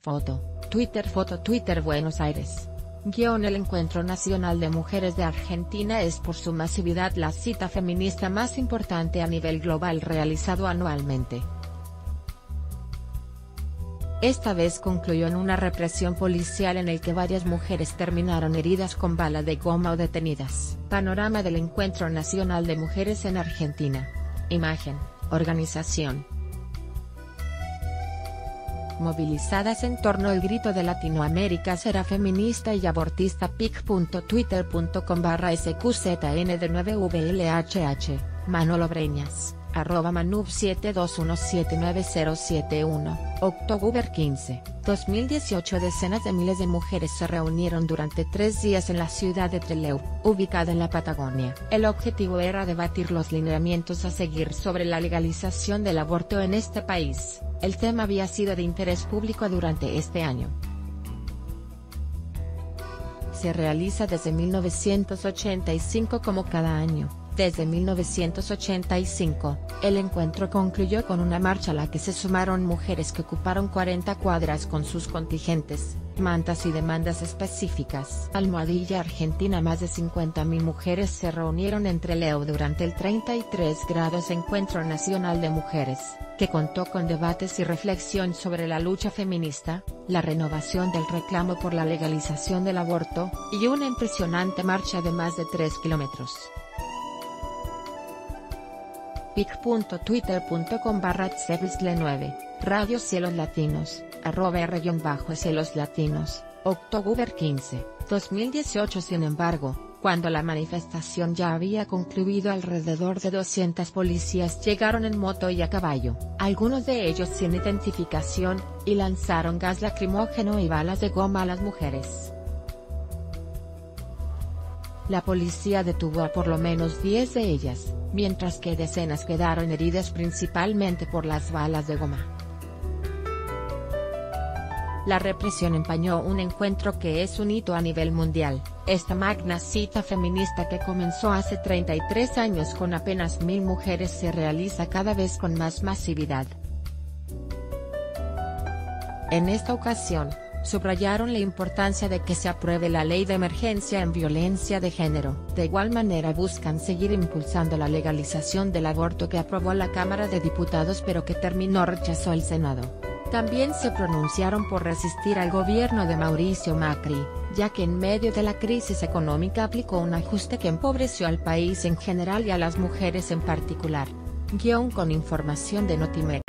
Foto, Twitter Buenos Aires. El Encuentro Nacional de Mujeres de Argentina es por su masividad la cita feminista más importante a nivel global realizado anualmente. Esta vez concluyó en una represión policial en el que varias mujeres terminaron heridas con bala de goma o detenidas. Panorama del Encuentro Nacional de Mujeres en Argentina. Imagen, organización. Movilizadas en torno al grito de Latinoamérica será feminista y abortista pic.twitter.com/sqzn de 9VLHH, Manolo Breñas, @manub72179071, October 15, 2018. Decenas de miles de mujeres se reunieron durante 3 días en la ciudad de Trelew, ubicada en la Patagonia. El objetivo era debatir los lineamientos a seguir sobre la legalización del aborto en este país. El tema había sido de interés público durante este año. Se realiza desde 1985 como cada año. Desde 1985, el encuentro concluyó con una marcha a la que se sumaron mujeres que ocuparon 40 cuadras con sus contingentes, mantas y demandas específicas. Almohadilla Argentina. Más de 50.000 mujeres se reunieron en Trelew durante el 33 grados Encuentro Nacional de Mujeres, que contó con debates y reflexión sobre la lucha feminista, la renovación del reclamo por la legalización del aborto, y una impresionante marcha de más de 3 kilómetros. pic.twitter.com/9, Radio Cielos Latinos, @r_cielos latinos, October 15, 2018. Sin embargo, cuando la manifestación ya había concluido, alrededor de 200 policías llegaron en moto y a caballo, algunos de ellos sin identificación, y lanzaron gas lacrimógeno y balas de goma a las mujeres. La policía detuvo a por lo menos 10 de ellas, mientras que decenas quedaron heridas principalmente por las balas de goma. La represión empañó un encuentro que es un hito a nivel mundial. Esta magna cita feminista, que comenzó hace 33 años con apenas 1000 mujeres, se realiza cada vez con más masividad. En esta ocasión, subrayaron la importancia de que se apruebe la ley de emergencia en violencia de género. De igual manera buscan seguir impulsando la legalización del aborto que aprobó la Cámara de Diputados pero que rechazó el Senado. También se pronunciaron por resistir al gobierno de Mauricio Macri, ya que en medio de la crisis económica aplicó un ajuste que empobreció al país en general y a las mujeres en particular. Con información de Notimex.